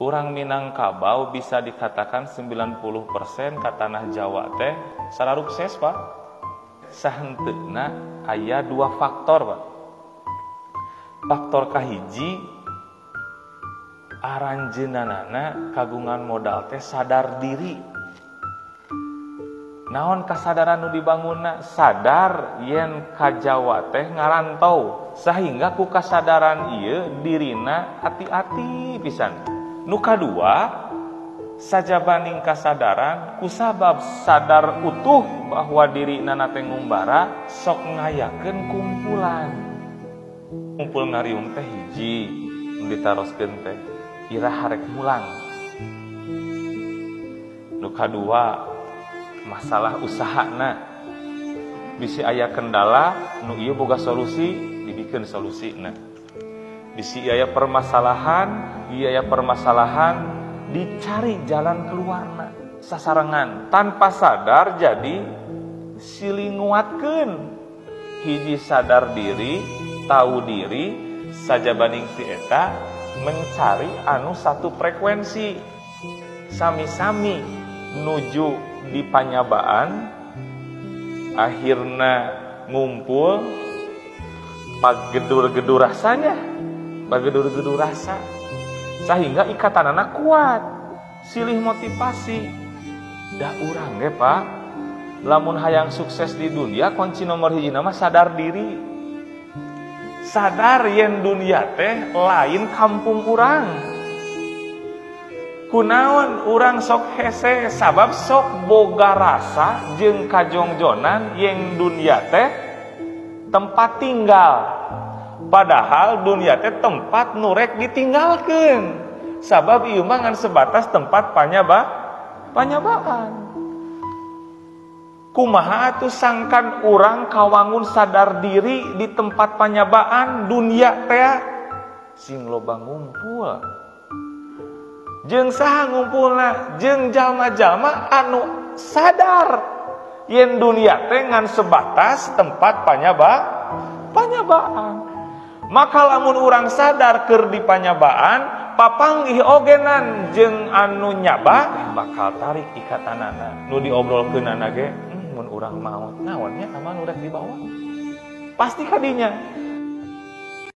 Urang Minangkabau bisa dikatakan 90% ka tanah Jawa teh sararukses, Pak. Sahenteuna aya 2 faktor, Pak. Faktor kahiji, aranjeunana kagungan modal teh sadar diri. Naon kasadaran nu dibangunna? Sadar yen ka Jawa teh ngarantau, sehingga ku kasadaran ieu dirina hati-hati pisan. Nu kadua, sajabanding kasadaran kusabab sadar utuh bahwa diri nana teh ngumbara sok ngayakeun kumpulan. Kumpul ngariung teh hiji ditaroskeun teh ira harek mulang. Nu kadua, masalah usahana bisi aya kendala nu ieu boga solusi dibikeun solusina. Bisi aya permasalahan, dicari jalan keluarna sasarengan tanpa sadar, jadi silih nguatkeun. Hiji sadar diri, tahu diri, sajabanding ti eta mencari anu satu frekuensi, sami-sami nuju di panyabaan, akhirna ngumpul pagedur-gedur rasanya, pagedur-gedur rasa, sehingga ikatanana kuat, silih motivasi. Da urang ge, Pak, lamun hayang sukses di dunia kunci nomor hiji nama sadar diri. Sadar yen dunia teh lain kampung urang. Kunaon urang sok hese sabab sok boga rasa jeung kajongjonan yen dunia teh tempat tinggal. Padahal dunia teh tempat nurek ditinggalkeun. Sabab ieu mah ngan sebatas tempat panyabaan. Kumaha atuh sangkan urang kawangun sadar diri di tempat panyabaan dunia teh sing loba ngumpul. Jeung saha ngumpulna? Jeung jalma-jalma anu sadar yen dunia teh ngan sebatas tempat panyabaan. Maka lamun urang sadar keur di panyabaan, papanggih ogenan jeung anu nyaba bakal tarik ikatanana. Nu diobrolkeunana ge mun urang maot naonnya aman urang dibawa. Pasti kadinya.